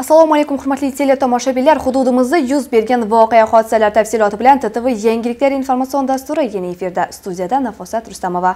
Assalomu alaykum hurmatli teletomoshabinlar. Hududimizda yuz bergan voqea hodisalar tafsiloti bilan TTV yangiliklar informatsion dasturi yana efirda. Studiyada Nafosat Rustamova.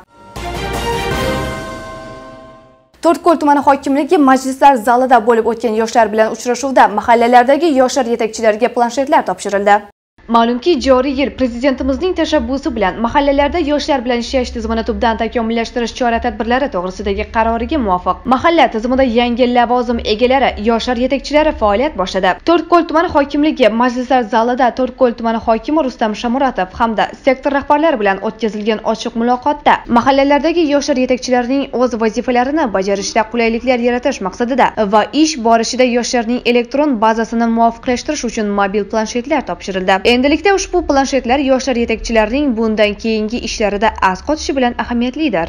To'rtko'l tumani hokimligi majlislar zalida bo'lib o'tgan yoshlar bilan uchrashuvda mahallalardagi yoshlar yetakchilariga planshetlar topshirildi. Ma'lumki, joriy yil prezidentimizning tashabbusi bilan mahallalarda yoshlar bilan ishlash tizimini tubdan takomillashtirish chora-tadbirlari to'g'risidagi qaroriga muvofiq mahalla tizimida yangi lavozim egalari, yoshlar yetakchilari faoliyat boshladi. To'rtko'l tumani hokimligi majlislar zalida To'rtko'l tumani hokimi Rustam Shamuratov hamda sektor rahbarlari bilan o'tkazilgan ochiq muloqotda mahallalardagi yoshlar yetakchilarining o'z vazifalarini bajarishda qulayliklar yaratish maqsadida va ish borishida yoshlarning elektron bazasini muvofiqlashtirish uchun mobil planshetlar topshirildi. Endilikda ushbu planshetlar yoshlar yetakchilarining bundan keyingi ishlarida as qotishi bilan ahamiyatlidir.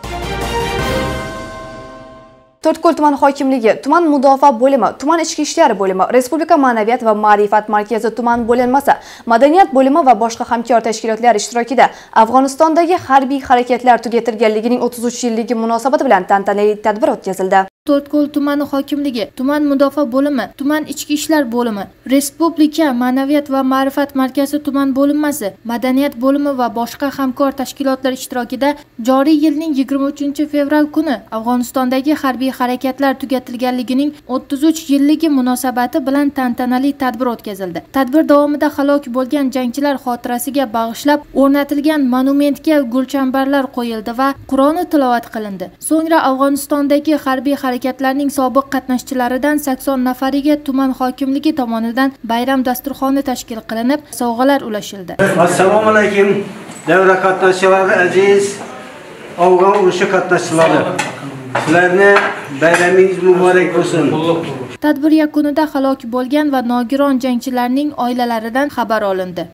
To'rtko'l tuman hokimligi, tuman mudofaa bo'limi, tuman ichki ishlar bo'limi, Respublika ma'naviyat va ma'rifat markazi tuman bo'linmasi, madaniyat bo'limi va boshqa hamkor tashkilotlar ishtirokida Afg'onistondagi harbiy harakatlar tugatilganligining 33 yilligi munosabati bilan tantanali tadbir o'tkazildi. To'rtko'l tumani hokimligi, tuman mudofaa bo'limi, tuman ichki ishlar bo'limi, Respublika ma'naviyat va ma'rifat markazi tuman bo'linmasi, madaniyat bo'limi va boshqa hamkor tashkilotlar ishtirokida joriy yilning 23 fevral kuni Afg'onistondagi harbiy harakatlar tugatilganligining 33 yilligi munosabati bilan tantanali tadbir o'tkazildi. Tadbir davomida halok bo'lgan jangchilar xotirasiga bag'ishlab o'rnatilgan monumentga gulchambarlar qo'yildi va Qur'oni tilovat qilindi. So'ngra Afg'onistondagi harbiy harakatlarning sobiq qatnashchilaridan 80 nafariga tuman hokimligi tomonidan bayram dasturxoni tashkil qilinib, sovg'alar ulashildi. Assalomu alaykum, davra qatnashchilari aziz Afg'on urushi qatnashchilari. Sizlarni bayramingiz muborak bo'lsin. Tadbir yakunida halok bo'lgan va nogiron jangchilarning oilalaridan xabar olindi.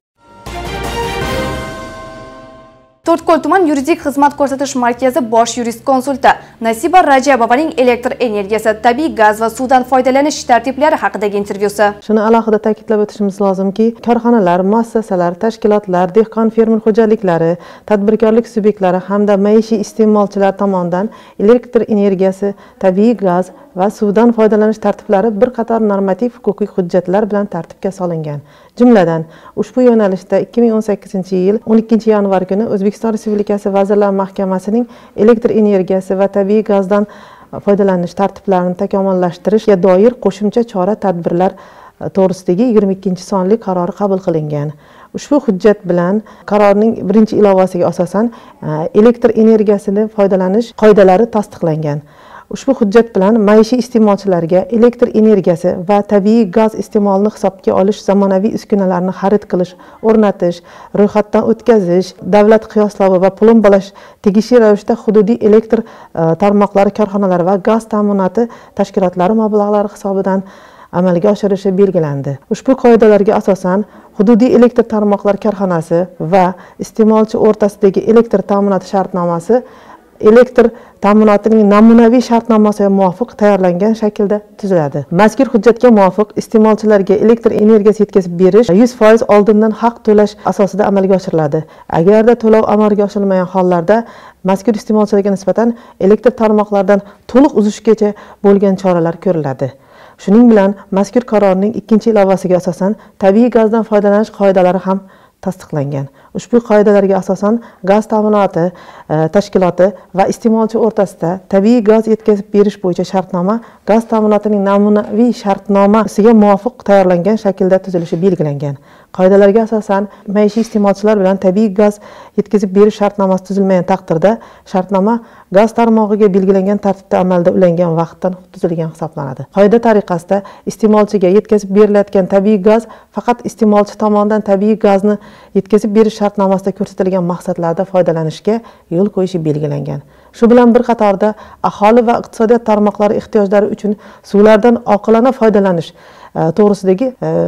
To'rtko'l tuman yuridik xizmat ko'rsatish markazi bosh yurist konsulti Nasiba Rajabovaning elektr energiyasi, tabiiy gaz va suvdan foydalanish tartiblari haqidagi intervyusi. Shuni alohida ta'kidlab o'tishimiz lozimki, korxonalar, muassasalar, tashkilotlar, dehqon fermer xo'jaliklari, tadbirkorlik subyektlari hamda maishiy iste'molchilar tomonidan elektr energiyasi, tabiiy gaz va suvdan foydalanish tartiblari bir qator normativ-huquqiy hujjatlar bilan tartibga solingan. Jumladan, ushbu yo'nalishda 2018-yil 12-yanvar kuni O'zbekiston Respublikasi Vazirlar Mahkamasining elektr energiyasi va tabiiy gazdan foydalanish tartiblarini takomillashtirishga doir qo'shimcha chora-tadbirlar to'g'risidagi 22-sonli qarori qabul qilingan. Ushbu hujjat bilan qarorning birinchi ilovasiga asosan elektr energiyasini foydalanish qoidalari tasdiqlangan. Ushbu hujjat bilan maishiy iste'molchilarga elektr energiyasi va tabiiy gaz iste'molini hisobga olish, zamonaviy uskunalarni xarid qilish, o'rnatish, ro'yxatdan o'tkazish, davlat qiyoslovi va plombalash tegishli ravishda hududiy elektr tarmoqlari korxonalari va gaz ta'minoti tashkilotlari mablag'lari hisobidan amalga oshirishi belgilandi. Ushbu qoidalarga asosan hududiy elektr tarmoqlar korxonasi va iste'molchi o'rtasidagi elektr ta'minoti shartnomasi elektr ta'minotining namunaviy shartnomasiga muvofiq tayyorlangan shaklda tuziladi. Mazkur hujjatga muvofiq iste'molchilarga elektr energiyasi yetkazib berish 100% oldindan haq to'lash asosida amalga oshiriladi. Agarda to'lov amalga oshirilmagan hollarda mazkur iste'molchilarga nisbatan elektr tarmoqlaridan to'liq uzishgacha bo'lgan choralar ko'riladi. Shuning bilan mazkur qarorning 2-ilovasiga asosan tabiiy gazdan foydalanish qoidalari ham tasdiqlangan. Ushbu qoidalarga asosan gaz ta'minoti tashkiloti va iste'molchi o'rtasida tabiiy gaz yetkazib berish bo'yicha shartnoma gaz ta'minotining namunaviy shartnomasiga muvofiq tayyorlangan shaklda tuzilishi belgilangan. Qoidalarga asosan maishiy iste'molchilar bilan tabiiy gaz yetkazib berish shartnomasi tuzilmagan taqdirda shartnoma gaz tarmog'iga belgilangan tartibda amalda ulangan vaqtdan tuzilgan hisoblanadi. Qoida tariqasida iste'molchiga yetkazib berilayotgan tabiiy gaz faqat iste'molchi tomonidan tabiiy gazni yetkazib berish shartnomasida ko'rsatilgan maqsadlarda foydalanishga yo'l qo'yishi belgilangan. Shu bilan bir qatorda aholi va iqtisodiyot tarmoqlari ehtiyojlari uchun suvlardan oqilona foydalanish to'g'risidagi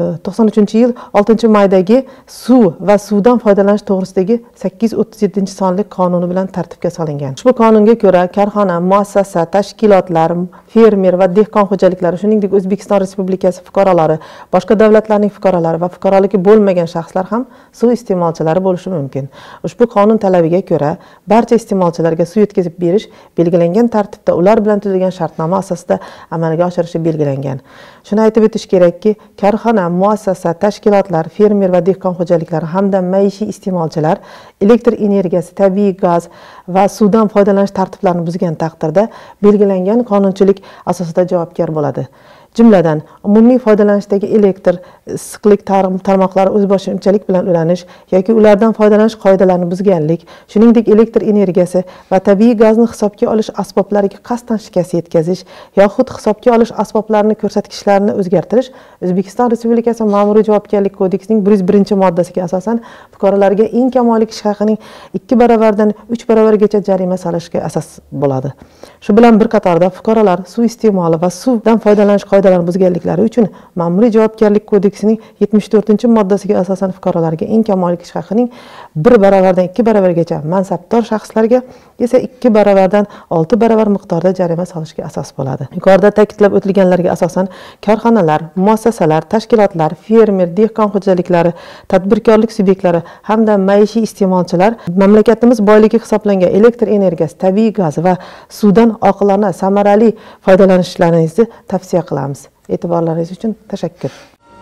93-yil 6-maydagi suv va suvdan foydalanish to'g'risidagi 837-sonli qonuni bilan tartibga solingan. Ushbu qonunga ko'ra korxona, muassasa, tashkilotlar, fermer va dehqon xo'jaliklari, shuningdek O'zbekiston Respublikasi fuqarolari, boshqa davlatlarning fuqarolari va fuqaroligi bo'lmagan shaxslar ham suv iste'molchilari bo'lishi mumkin. Ushbu qonun talabiga ko'ra barcha iste'molchilarga suv yetkazib berish belgilangan tartibda ular bilan tuzilgan shartnoma asosida amalga oshirishi belgilangan. shuni aytib o'tish kerakki, korxona, muassasa, tashkilotlar, fermer va dehqon xo'jaliklari hamda maishiy iste'molchilar elektr energiyasi, tabiiy gaz va suvdan foydalanish tartiblarini buzgan taqdirda belgilangan qonunchilik asosida javobgar bo'ladi. Jumladan, umumiy foydalanishdagi elektr issiqlik tarmoqlari o'zboshimchalik bilan ulanish yoki ulardan foydalanish qoidalarini buzganlik, shuningdek elektr energiyasi va tabiiy gazni hisobga olish asboblariga qasddan shikast yetkazish yoxud hisobga olish asboblarini ko'rsatkichlarini o'zgartirish O'zbekiston Respublikasi Ma'muriy javobgarlik kodeksining 101-moddasiga asosan fuqarolarga eng kam oylik ish haqining 2 baravardan 3 baravargacha jarima solishga asos bo'ladi. Shu bilan bir qatorda fuqarolar suv iste'moli va suvdan foydalanish qoidalarini buzganliklari uchun Ma'muriy javobgarlik kodeksining 74-moddasiga asosan fuqarolarga eng kam oylik ish haqining 1 baravardan 2 baravargacha, mansabdor shaxslarga esa 2 baravardan 6 baravar miqdorda jarima solishga asos bo'ladi. Yuqorida ta'kidlab o'tilganlarga asosan korxonalar, muassasalar, tashkilotlar, fermer, dehqon xo'jaliklari, tadbirkorlik subyektlari hamda maishiy iste'molchilar mamlakatimiz boyligi hisoblangan elektr energiyasi, tabiiy gaz va suvdan oqilona samarali foydalanishlaringizni tavsiya qilamiz. E'tiborlaringiz uchun tashakkur.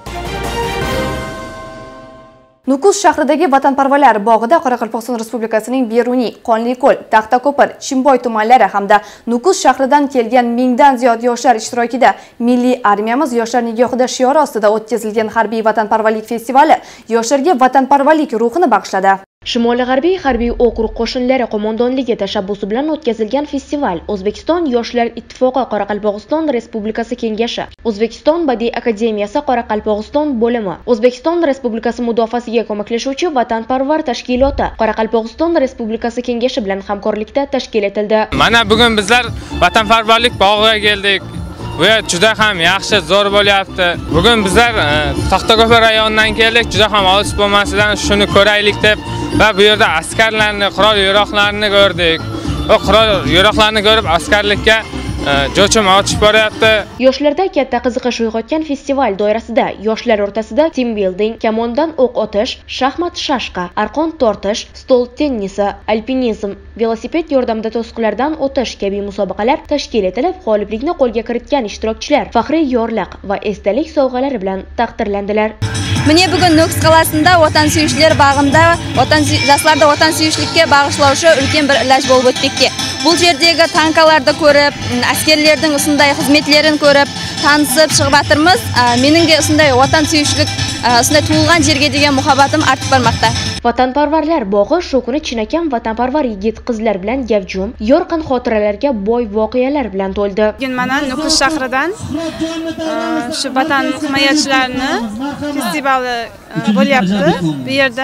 Nukus shahridagi Vatanparvarlar bog'ida Qoraqalpog'iston Respublikasining Beruniy, Qonliko'l, Taxtako'pir, Chimboy tumanlari hamda Nukus shahridan kelgan mingdan ziyod yoshlar ishtirokida Milliy armiyamiz yoshlar nigohida shiori ostida o'tkazilgan harbiy vatanparvarlik festivali yoshlarga vatanparvarlik ruhini bag'ishladi. Shimoli-g'arbiy harbiy okrug qo'shinlari qo'mondonligi tashabbusi bilan o'tkazilgan festival O'zbekiston Yoshlar ittifoqi Qoraqalpog'iston Respublikasi kengashi, O'zbekiston Badiiy akademiyasi Qoraqalpog'iston bo'limi, O'zbekiston Respublikasi mudofaasiga ko'maklashuvchi vatanparvar tashkiloti Qoraqalpog'iston Respublikasi kengashi bilan hamkorlikda tashkil etildi. Mana bugun bizlar vatanparvarlik bog'iga keldik. Bu juda ham yaxshi, zo'r bo'lyapti. Bugun bizlar Taxtako'pir rayonidan keldik, juda ham olis bo'lmasidan shuni ko'raylik deb va bu yerda askarlarni, qurol-yarog'larni ko'rdik. Va qurol-yarog'larni ko'rib askarlikka jo'chim ochib boryapti. Yoshlarda katta qiziqish uyg'otgan festival doirasida yoshlar o'rtasida team building, kamondan o'q otish, shaxmat shashqa, arqon tortish, stol tennisi, alpinizm, velosiped yordamida to'siqlardan o'tish kabi musobaqalar tashkil etilib, g'oliblikni qo'lga kiritgan ishtirokchilar faxriy yorliq va esdalik sovg'alari bilan taqdirlandilar. Mene bugun Nukus qalasida vatansuyishlar bag'imda yoshlarda vatansuyishlikka bag'ishlovchi ulkan bir ilash bo'lib o'tdiki, bu yerdagi tankalarni ko'rib, askarlarning usunday xizmatlarini ko'rib, tanishib chiqyapmiz. Mening usunday vatansuyishlik, usunday tug'ilgan yerga degan muhabbatim ortib bormoqda. Vatanparvarlar bog'i shu kuni chinakam vatanparvar yigit-qizlar bilan gavjum, yorqin xotiralarga boy voqealar bilan to'ldi. Mana Nukus shahridan shu vatan himoyachilarini festivali bo'lyapti. Bu yerda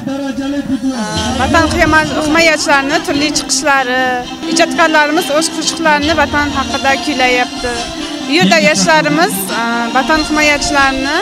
vatan himoyachilarini turli chiqishlari, ijodkorlarimiz o'z qo'shiqlarini vatan haqida kuylayapti. Bu yerda yoshlarimiz vatan himoyachilarini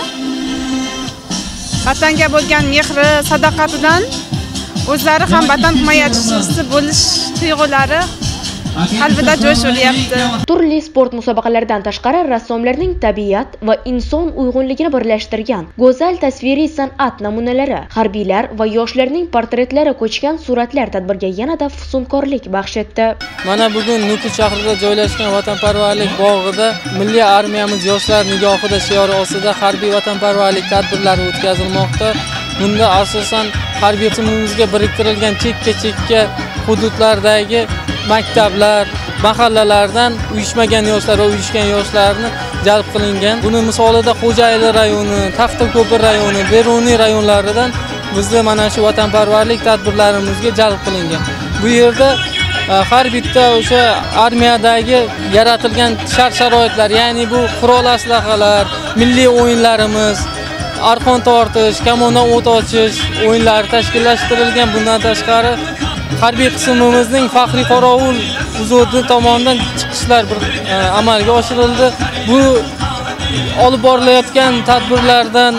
vatanga bo'lgan mehri, sadoqatidan o'zlari ham vatan himoyachisi bo'lish tuyg'ulari qalbida jo'sh uryapti. Turli sport musobaqalaridan tashqari rassomlarning tabiat va inson uyg'unligini birlashtirgan go'zal tasviriy san'at namunalari, harbiylar va yoshlarning portretlari ko'chgan suratlar tadbirga yanada fusunkorlik baxsh etdi. Mana bugun Nukus shahrida joylashgan vatanparvarlik bog'ida Milliy armiyamiz yoshlar nigohida shiori ostida harbiy vatanparvarlik tadbirlari o'tkazilmoqda. Bunda asosan harbiy qismimizga biriktirilgan chekka hududlardagi maktablar, mahallalardan uyushmagan yoshlar va uyushgan yoshlarni jalb qilingan. Buni misolida Xo'jayli rayoni, Taxtako'pir rayoni, Beruniy rayonlaridan bizni mana shu vatanparvarlik tadbirlarimizga jalb qilingan. Bu yerda har bitta o'sha armiyadagi yaratilgan shart-sharoitlar, ya'ni bu qurol aslahalar, milliy o'yinlarimiz, arqon tortish, kamondan o't ochish o'yinlari tashkillashtirilgan. Bundan tashqari harbiy qismimizning faxriy qorovul uzodi tomonidan chiqishlar amalga oshirildi. Bu olib borilayotgan tadbirlardan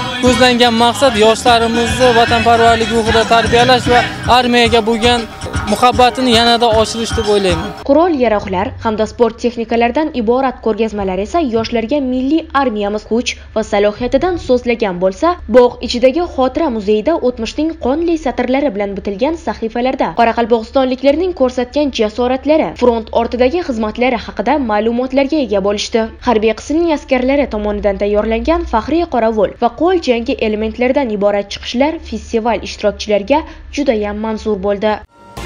ko'zlangan maqsad yoshlarimizni vatanparvarlik ruhida tarbiyalash va armiyaga bo'lgan muhabbatini yanada oshirish deb o'ylayman. Qurol-yarog'lar hamda sport texnikalaridan iborat ko'rgazmalar esa yoshlarga milliy armiyamiz kuch va salohiyatidan so'zlagan bo'lsa, bog' ichidagi xotira muzeyida o'tmishning qonli satrlari bilan bitilgan sahifalarda qoraqalpog'istonliklarning ko'rsatgan jasoratlari, front ortidagi xizmatlari haqida ma'lumotlarga ega bo'lishdi. Harbiy qismning askarlari tomonidan tayyorlangan faxriy qorovul va qo'l jangi elementlaridan iborat chiqishlar festival ishtirokchilariga juda ham manzur bo'ldi.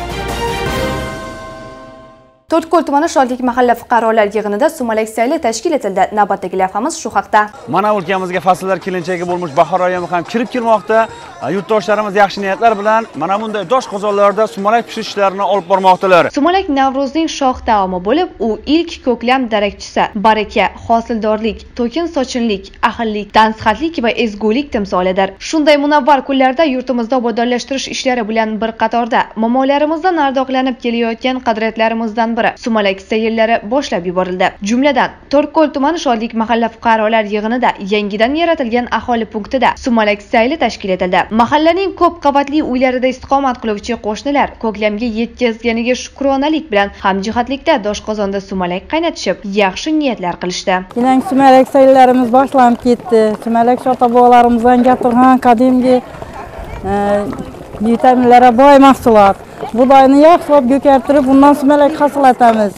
To'rtko'l tumani Shodlik mahalla fuqarolar yig'inida sumalak sayli tashkil etildi. Navbatdagi lavhamiz shu haqda. Mana o'lkamizga fasllar kelinchagi bo'lmoq bahor oyimi ham kirib kelmoqda. Yurtdoshlarimiz yaxshi niyatlar bilan mana bunday dosh qozonlarda sumalak pishirish ishlarini olib bormoqdalar. Sumalak Navruzning shoh taomi bo'lib, u ilk ko'klam darakchisi, baraka, hosildorlik, to'kin sochinlik, ahillik, tansihatlik va ezgulik timsolidir. Shunday munavvar kunlarda yurtimizda obodonlashtirish ishlari bilan bir qatorda momolarimizdan ardoqlanib kelayotgan qadriyatlarimizdan biri sumalak sayillari boshlab yuborildi. Jumladan, To'rtko'l tumani Shodlik mahalla fuqarolar yig'inida yangidan yaratilgan aholi punktida sumalak sayli tashkil etildi. Mahallaning ko'p qavatli uylarida istiqomat qiluvchi qo'shnilar ko'klamga yetkazganiga shukronalik bilan hamjihatlikda doshqozonda sumalak qaynatishib, yaxshi niyatlar qilishdi. Yangi sumalak sayillarimiz boshlanib ketdi. Sumalak ota-bobolarimizdan gapirgan qadimgi vitaminlarga boy mahsulot. Buğdayını yaxshilab ko'kartirib, bundan sumalak hosil etamiz.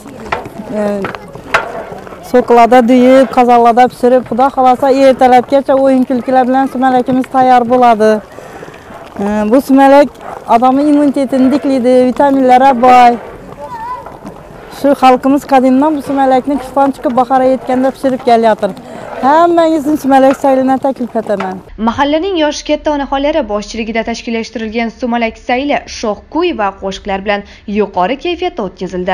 So'qlada duyib, qozonlarda pishirib, xudo xolasa ertalabgacha o'yin-kulkilar bilan sumalakimiz tayyor bo'ladi. Bu sumalak odamning immunitetini tiklaydi, vitaminlarga boy. Shu xalqimiz qadimdan bu sumalakni qishdan chiqib bahora yetganda pishirib kelyapti. Hammangizni sumalak saylini taklif etaman. Mahallaning yosh katta onaxonlari boshchiligida tashkillashtirilgan sumalak sayli shoh kuy va qo'shiqlar bilan yuqori kayfiyatda o'tkazildi.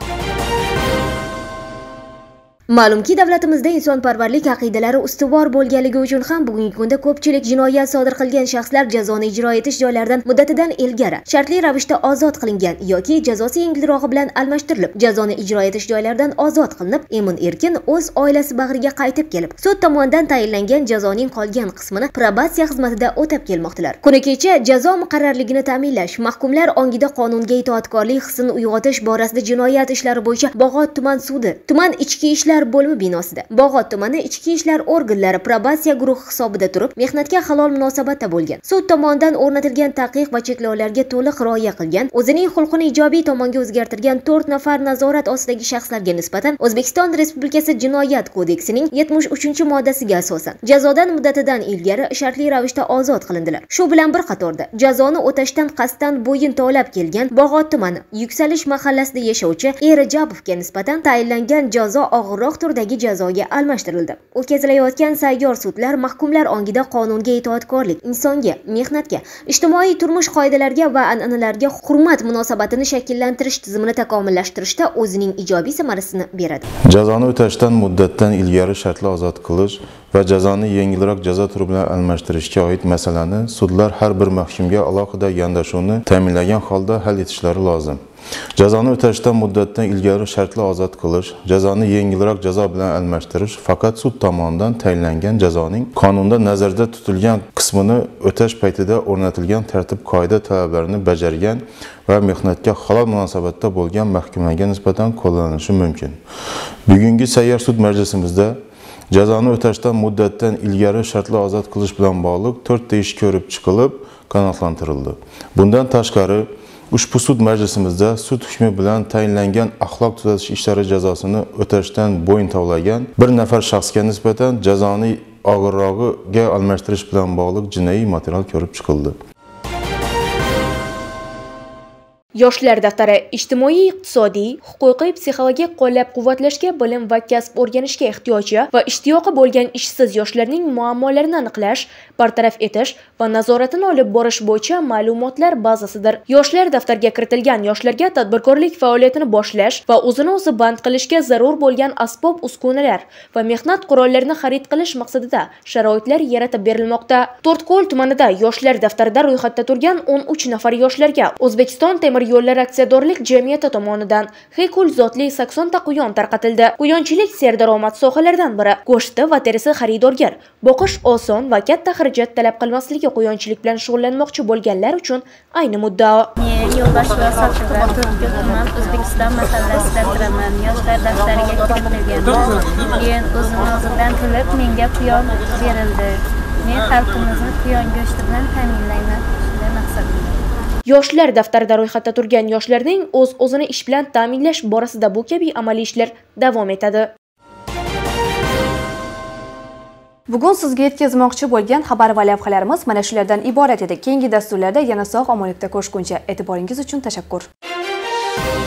Ma'lumki, davlatimizda insonparvarlik aqidalari ustuvor bo'lganligi uchun ham bugungi kunda ko'pchilik jinoyat sodir qilgan shaxslar jazoni ijro etish joylaridan muddatidan ilgari shartli ravishda ozod qilingan yoki jazosi yengilrog'i bilan almashtirilib, jazoni ijro etish joylaridan ozod qilinib, emin-erkin o'z oilasi bag'riga qaytib kelib, sud tomonidan tayinlangan jazoning qolgan qismini probatsiya xizmatida o'tab kelmoqdalar. Kuni kecha jazo muqarrarligini ta'minlash, mahkumlar ongida qonunga itoatkorlik hissini uyg'otish borasida jinoyat ishlari bo'yicha Bog'ot tuman sudi, tuman ichki ishlar bo'limi binosida Bog'ot tumani ichki ishlar organlari probatsiya guruhi hisobida turib, mehnatga halol munosabatda bo'lgan, sud tomonidan o'rnatilgan taqiq va cheklovlarga to'liq rioya qilgan, o'zining xulqini ijobiy tomonga o'zgartirgan 4 nafar nazorat ostidagi shaxslarga nisbatan O'zbekiston Respublikasi Jinoyat kodeksining 73-moddasiga asosan jazodan muddatidan ilgari shartli ravishda ozod qilindilar. Shu bilan bir qatorda jazoni o'tashdan qasddan bo'yin tovlab kelgan Bog'ot tumani Yuksalish mahallasida yashovchi Erajabovga nisbatan tayinlangan jazo og'ir turdagi jazoga almashtirildi. O'tkazilayotgan sayyor sudlar mahkumlar ongida qonunga itoatkorlik, insonga, mehnatga, ijtimoiy turmush qoidalariga va an'analarga hurmat munosabatini shakllantirish tizimini takomillashtirishda o'zining ijobiy samarasini beradi. Jazoni o'tashdan muddatdan ilgari shartli ozod qilish va jazoni yengilroq jazo turi bilan almashtirishga oid masalani sudlar har bir mahkumga alohida yondashuvni ta'minlagan holda hal etishlari lozim. Jazoni o'tashdan muddatdan ilgari shartli ozod qilish, jazoni yengilroq jazo bilan almashtirish faqat sud tomonidan tayinlangan jazoning qonunda nazarda tutilgan qismini o'tash paytida o'rnatilgan tartib-qoida talablarini bajargan va mehnatga halol munosabatda bo'lgan mahkumlarga nisbatan qo'llanilishi mumkin. Bugungi sayyor sud majlisimizda jazoni o'tashdan muddatdan ilgari shartli ozod qilish bilan bog'liq 4 ta ish ko'rib chiqilib, qanoatlantirildi. Bundan tashqari ushbu sud majlisimizda sud hukmi bilan tayinlangan axloq tuzatish ishlari jazosini o'tashdan bo'yin tovlagan bir nafar shaxsga nisbatan jazoni og'irrog'iga almashtirish bilan bog'liq jinoiy material ko'rib chiqildi. Yoshlar daftari ijtimoiy, iqtisodiy, huquqiy, psixologik qo'llab-quvvatlashga, bilim va kasb o'rganishga ehtiyoji va ishtiyoqi bo'lgan ishsiz yoshlarning muammolarini aniqlash, bartaraf etish va nazoratini olib borish bo'yicha ma'lumotlar bazasidir. Yoshlar daftariga kiritilgan yoshlarga tadbirkorlik faoliyatini boshlash va o'zini o'zi band qilishga zarur bo'lgan asbob-uskunalar va mehnat qurollarini xarid qilish maqsadida sharoitlar yaratib berilmoqda. To'rtko'l tumanida yoshlar daftarida ro'yxatda turgan 13 nafar yoshlarga O'zbekiston temir yo'llar aksiyadorlik jamiyati tomonidan Hekul zotli 80 ta quyon tarqatildi. Quyonchilik serdaromad sohalaridan biri. Go'shti va terisi xaridorgir, boqish oson va katta xarajat talab qilmasligi quyonchilik bilan shug'ullanmoqchi bo'lganlar uchun ayni muddao. Yo'lbash va Sochiga To'rtko'l tuman O'zbekiston mahallasidan turaman. Yoshlar daftariga kiritilgan. Keyin o'zimizdan qilib menga quyon berildi. Men xalqimizni quyon go'shti bilan ta'minlayman. Shunday maqsadim. Yoshlar daftarida ro'yxatda turgan yoshlarning o'z-o'zini ish bilan ta'minlash borasida bu kabi amaliy ishlar davom etadi. Bugun sizga yetkazmoqchi bo'lgan xabar va lavhalarimiz mana shulardan iborat edi. Keyingi dasturlarda yana sog'-omonlikda ko'rishguncha e'tiboringiz uchun tashakkur.